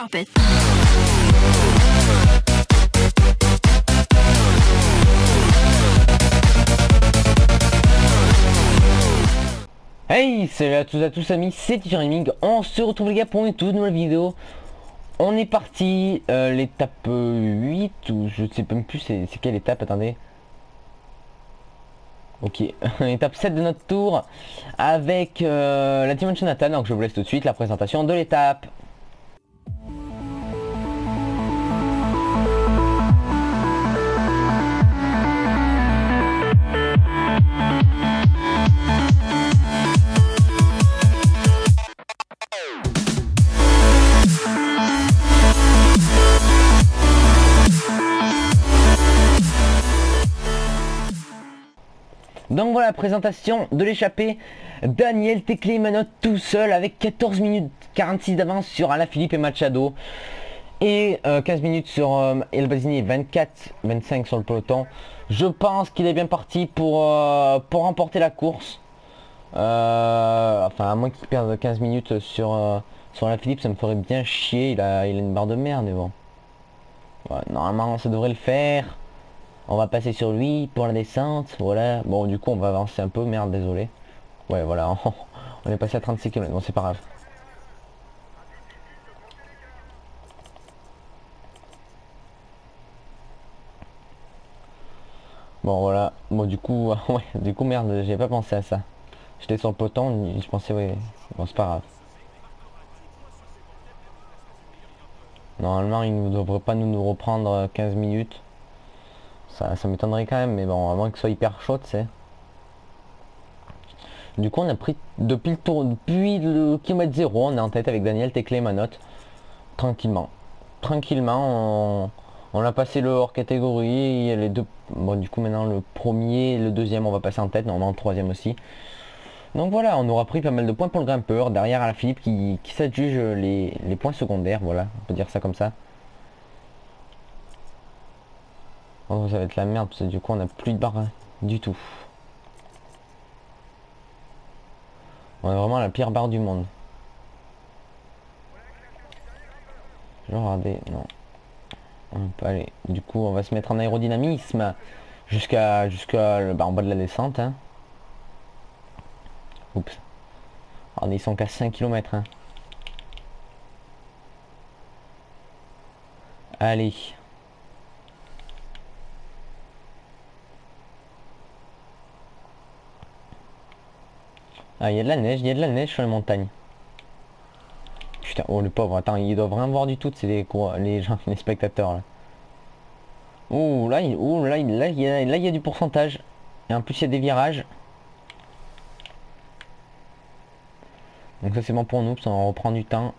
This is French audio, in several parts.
Drop it. Hey, salut à tous amis, c'est Teacher Gaming. On se retrouve les gars pour une toute nouvelle vidéo. On est parti, l'étape 8 ou je sais même plus c'est quelle étape, attendez. Ok, étape 7 de notre tour avec la Dimension Nathan. Donc je vous laisse tout de suite la présentation de l'étape. Donc voilà la présentation de l'échappée. Daniel Teclé Manotte tout seul avec 14 minutes 46 d'avance sur Alaphilippe et Machado. Et 15 minutes sur El Bazini, 24-25 sur le peloton. Je pense qu'il est bien parti pour remporter la course. Enfin à moins qu'il perde 15 minutes sur Alaphilippe, ça me ferait bien chier. Il a une barre de merde mais bon. Ouais, normalement ça devrait le faire. On va passer sur lui pour la descente, voilà. Bon du coup on va avancer un peu, merde désolé. Ouais voilà, on est passé à 36 km, bon c'est pas grave. Bon voilà, bon du coup, ouais, du coup merde, j'ai pas pensé à ça. J'étais sur le peloton, je pensais ouais, bon c'est pas grave. Normalement il ne devrait pas nous reprendre 15 minutes. Ça m'étonnerait quand même, mais bon, à moins que ce soit hyper chaud, tu sais. Du coup on a pris depuis le tour, depuis le kilomètre 0, on est en tête avec Daniel Teclé Manotte. Tranquillement. On a passé le hors catégorie, il y a les deux. Bon du coup maintenant le premier et le deuxième on va passer en tête, normalement le troisième aussi. Donc voilà, on aura pris pas mal de points pour le grimpeur. Derrière Alaphilippe qui s'adjuge les points secondaires, voilà, on peut dire ça comme ça. Oh, ça va être la merde parce que du coup on a plus de barre du tout. On a vraiment la pire barre du monde. Je vais regarder, non. On peut aller. Du coup on va se mettre en aérodynamisme jusqu'à en bas de la descente. Hein. Oups. Oh, ils sont qu'à 5 km. Hein. Allez. Ah, il y a de la neige sur les montagnes. Putain, oh le pauvre, attends, ils doivent rien voir du tout, c'est les gens, les spectateurs là. Oh là, là il y a du pourcentage. Et en plus il y a des virages. Donc ça c'est bon pour nous, parce qu'on reprend du temps.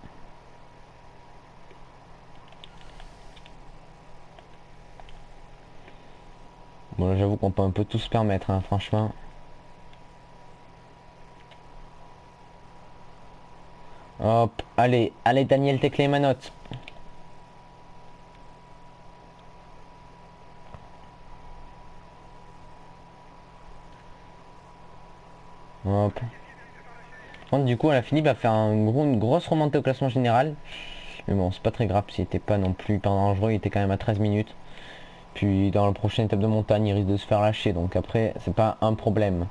Bon j'avoue qu'on peut un peu tout se permettre, hein, franchement. Hop, allez Daniel Teclé Manotte. Hop. Bon, du coup Alaphilippe va faire une grosse remontée au classement général. Mais bon c'est pas très grave, s'il était pas non plus hyper dangereux, il était quand même à 13 minutes. Puis dans la prochaine étape de montagne il risque de se faire lâcher, donc après c'est pas un problème.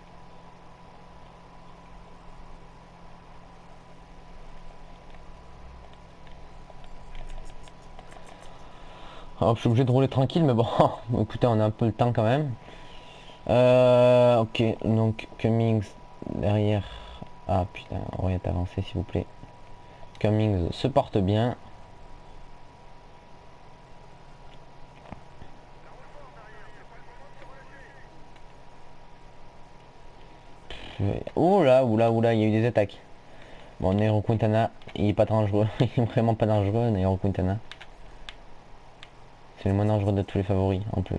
Hop, je suis obligé de rouler tranquille mais bon écoutez on a un peu le temps quand même. Ok, donc Cummings derrière. Ah putain, on va être avancé s'il vous plaît. Cummings se porte bien. Oula, il y a eu des attaques. Bon, Nairo Quintana, il est pas dangereux. Il est vraiment pas dangereux, Nairo Quintana. C'est le moins dangereux de tous les favoris en plus.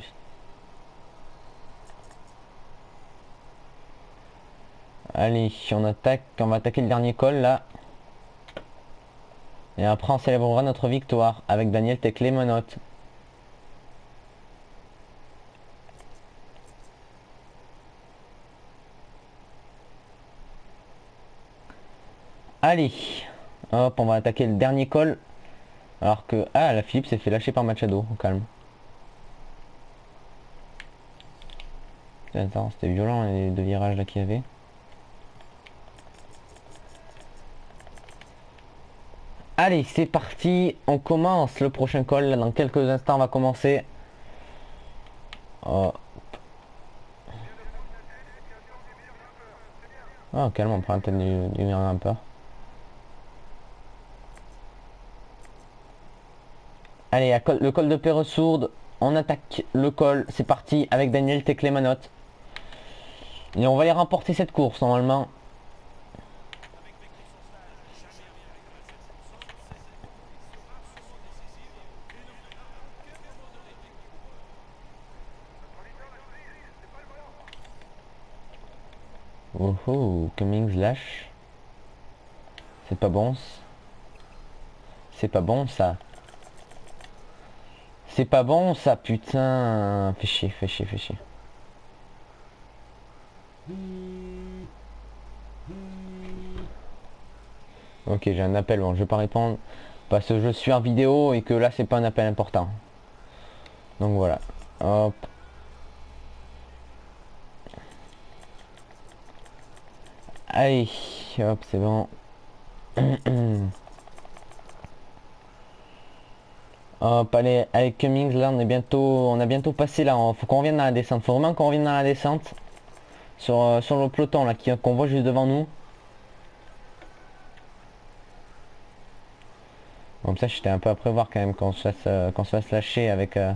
Allez, on va attaquer le dernier col là. Et après on célébrera notre victoire avec Daniel Teclé Manotte. Allez, hop, on va attaquer le dernier col. Alors que... Ah, la Philippe s'est fait lâcher par Machado, au calme. Attends, c'était violent les deux virages là qu'il y avait. Allez, c'est parti, on commence le prochain call, là, dans quelques instants on va commencer. Oh. Oh, calme, on prend la tête du meilleur grimpeur. Allez, le col de Perresourde, on attaque le col, c'est parti avec Daniel Teclemanotte. Et on va aller remporter cette course normalement. Oh oh, Cummings lâche. C'est pas bon. C'est pas bon ça. C'est pas bon ça, putain. Fais chier, fais chier, fais chier. Ok, j'ai un appel, bon je vais pas répondre parce que je suis en vidéo et que là c'est pas un appel important. Donc voilà. Hop. Allez, hop, c'est bon. Hop, allez, avec Cummings, là on a bientôt passé là, faut qu'on revienne dans la descente, faut vraiment qu'on revienne dans la descente. Sur le peloton là, qu'on voit juste devant nous. Comme ça j'étais un peu à prévoir quand même qu'on se fasse lâcher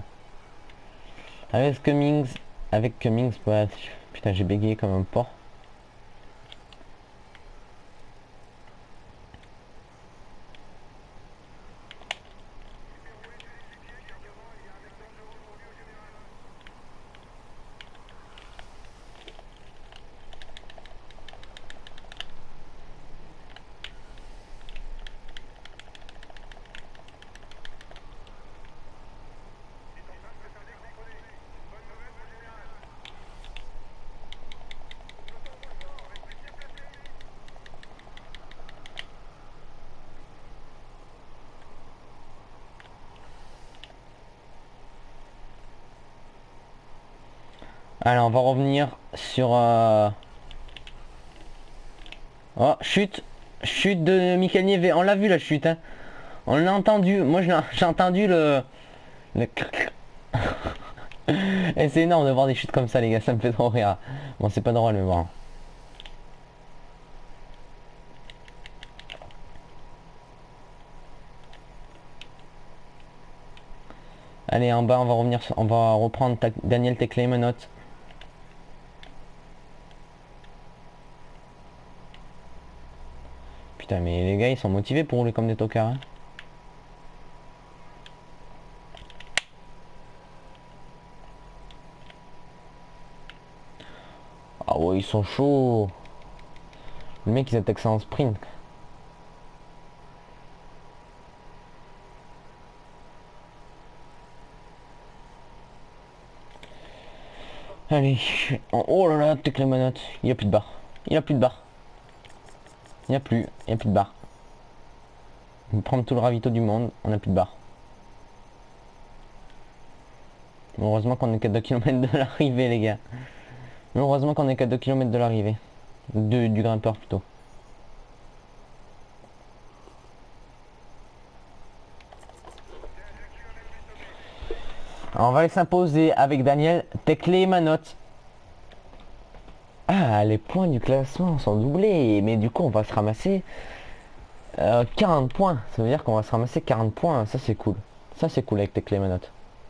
avec Cummings. Avec Cummings, ouais, putain j'ai bégayé comme un porc. Allez, on va revenir sur... Oh, chute. Chute de Michael Nieve. On l'a vu la chute, hein. On l'a entendu. Moi, j'ai entendu le... Et c'est énorme de voir des chutes comme ça, les gars. Ça me fait trop rire. Bon, c'est pas drôle, mais bon. Allez, en bas, on va revenir... On va reprendre Daniel Teclemanotte. Putain, mais les gars, ils sont motivés pour rouler comme des tocards, hein. Ah ouais, ils sont chauds. Le mec, ils attaquent ça en sprint. Allez. Oh là là, Teclemanotte. Il n'y a plus de barre. Il n'y a plus de barre. Il n'y a plus de barre. On va prendre tout le ravito du monde, on n'a plus de barre. Heureusement qu'on est qu'à 2 km de l'arrivée, les gars. Heureusement qu'on est qu'à 2 km de l'arrivée. Du grimpeur plutôt. Alors, on va aller s'imposer avec Daniel Teclemanotte. Ah, les points du classement sont doublés. Mais du coup, on va se ramasser 40 points. Ça veut dire qu'on va se ramasser 40 points. Ça, c'est cool. Ça, c'est cool avec Teclemanotte.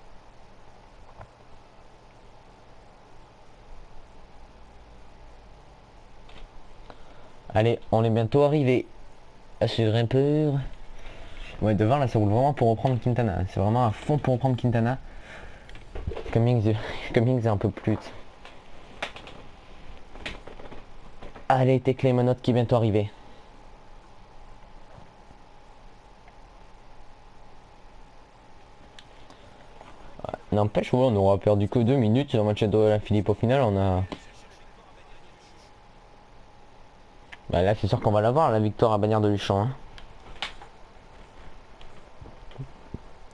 Allez, on est bientôt arrivé à ce grimpeur. Ouais, devant là, ça roule vraiment pour reprendre Quintana. C'est vraiment à fond pour reprendre Quintana. Cummings est un peu plus. Allez, Teclemanotte qui est bientôt arrivé. N'empêche, ouais, on aura perdu que 2 minutes sur le match de la Philippe. Au final, on a... Bah là, c'est sûr qu'on va l'avoir, la victoire à Bagnères de Luchon. Hein.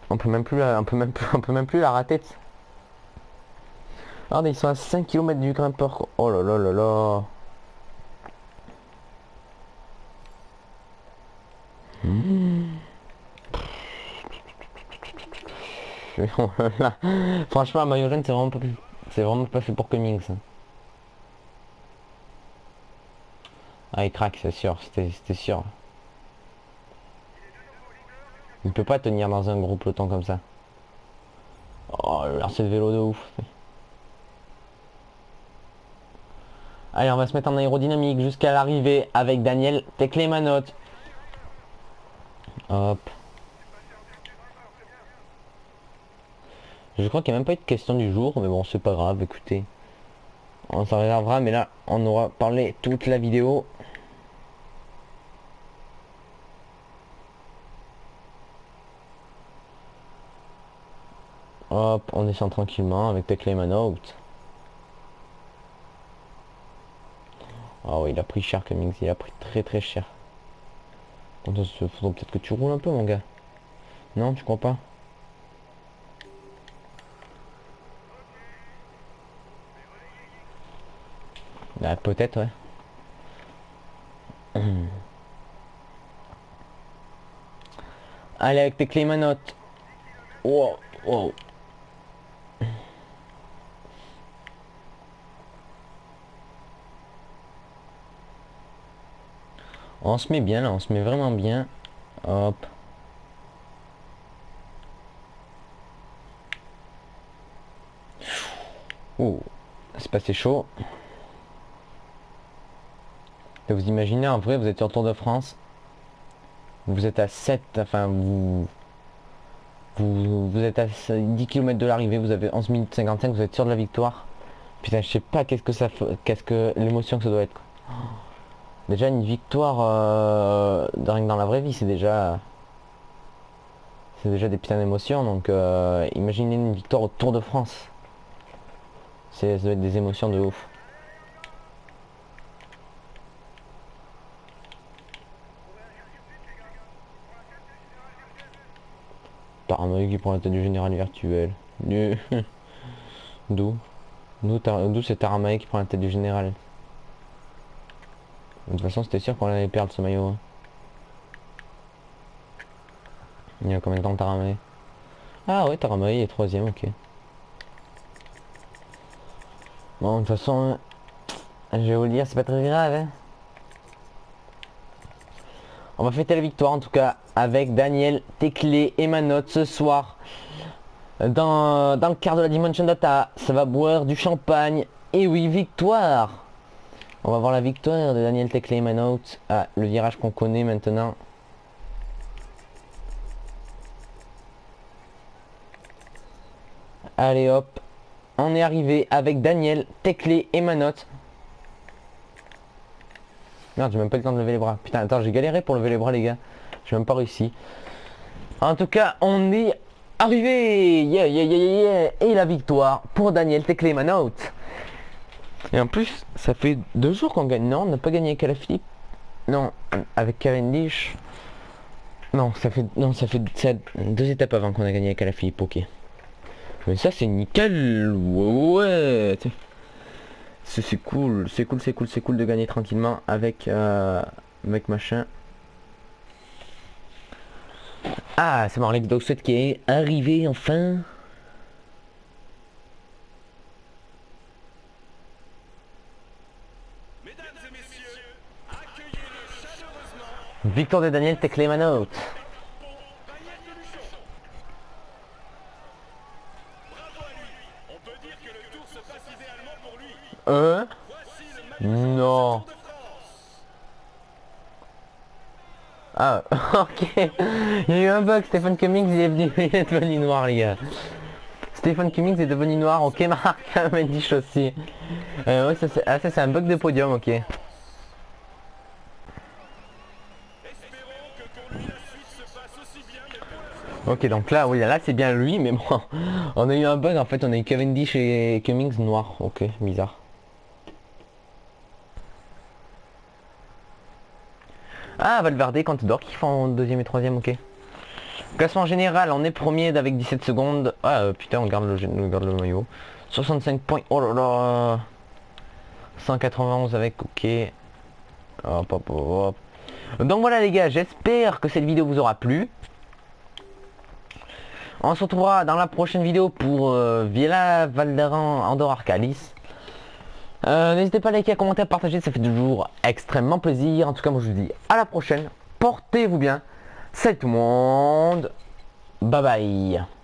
On peut même plus la, on peut même plus la rater. Regardez, ils sont à 5 km du grimpeur. Oh là là là là. Là, franchement, maillot jaune, c'est vraiment pas fait pour Cummings. Ah, il craque, c'est sûr, c'était sûr. Il peut pas tenir dans un gros peloton comme ça. Oh, le lancer de vélo de ouf. Allez, on va se mettre en aérodynamique jusqu'à l'arrivée avec Daniel Teclemanot. Hop. Je crois qu'il n'y a même pas eu de question du jour, mais bon, c'est pas grave, écoutez. On s'en réservera, mais là, on aura parlé toute la vidéo. Hop, on descend tranquillement avec Teclemanot. Ah oui, il a pris cher Cummings, il a pris très très cher. Il faudrait peut-être que tu roules un peu, mon gars. Non, tu crois pas? Bah, peut-être, ouais. Allez, avec Teclemanot. Wow, wow. On se met bien là, on se met vraiment bien. Hop. Ouh, c'est passé chaud. Et vous imaginez, en vrai, vous êtes sur le Tour de France. Vous êtes à 7, enfin vous êtes à 10 km de l'arrivée, vous avez 11 minutes 55, vous êtes sûr de la victoire. Putain, je sais pas qu'est-ce que ça fait, qu'est-ce que l'émotion que ça doit être. Déjà une victoire dans la vraie vie, c'est déjà des putains d'émotions, donc imaginez une victoire au Tour de France. Ça doit être des émotions de ouf. Paranoïa qui prend la tête du général virtuel. D'où D'où c'est Taramae qui prend la tête du général. De toute façon, c'était sûr qu'on allait perdre ce maillot. Il y a combien de temps Taramae? Ah ouais, Taramae est troisième, ok. Bon, de toute façon, je vais vous le dire, c'est pas très grave. Hein. On va fêter la victoire en tout cas avec Daniel Teclemanot ce soir. Dans le quart de la Dimension Data, ça va boire du champagne. Et oui, victoire! On va voir la victoire de Daniel Teclemanot. Ah, le virage qu'on connaît maintenant. Allez hop, on est arrivé avec Daniel Teclemanot. Merde, j'ai même pas le temps de lever les bras. Putain, attends, j'ai galéré pour lever les bras les gars. J'ai même pas réussi. En tout cas, on est arrivé. Yeah, yeah, yeah, yeah. Et la victoire pour Daniel Teclemanot. Et en plus, ça fait 2 jours qu'on gagne. Non, on n'a pas gagné avec Alaphilippe. Non, avec Cavendish. Non, ça fait 2 étapes avant qu'on a gagné avec Alaphilippe, ok. Mais ça c'est nickel. Ouais. C'est cool, c'est cool de gagner tranquillement avec machin. Ah, c'est marrant, l'Xbox qui est arrivé enfin. Victoire de Daniel Teclemanot. Non. Ah, ok. Il y a eu un bug, Stephen Cummings il est devenu noir les gars. Stephen Cummings est devenu noir, ok, Marc Cavendish aussi. Ouais, ça c'est un bug de podium, ok. Ok, donc là, oui, là c'est bien lui, mais bon, on a eu un bug en fait, on a eu Cavendish et Cummings noir, ok, bizarre. Ah, Valverde, Contador qui font deuxième et troisième, ok. Classement général, on est premier avec 17 secondes. Ah putain, on garde le maillot. 65 points. Oh là là. 191 avec ok. Hop, hop, hop. Donc voilà les gars, j'espère que cette vidéo vous aura plu. On se retrouvera dans la prochaine vidéo pour Villa Valderan Andorre Arcalis. N'hésitez pas à liker, à commenter, à partager, ça fait toujours extrêmement plaisir. En tout cas moi je vous dis à la prochaine. Portez-vous bien. Salut tout le monde. Bye bye.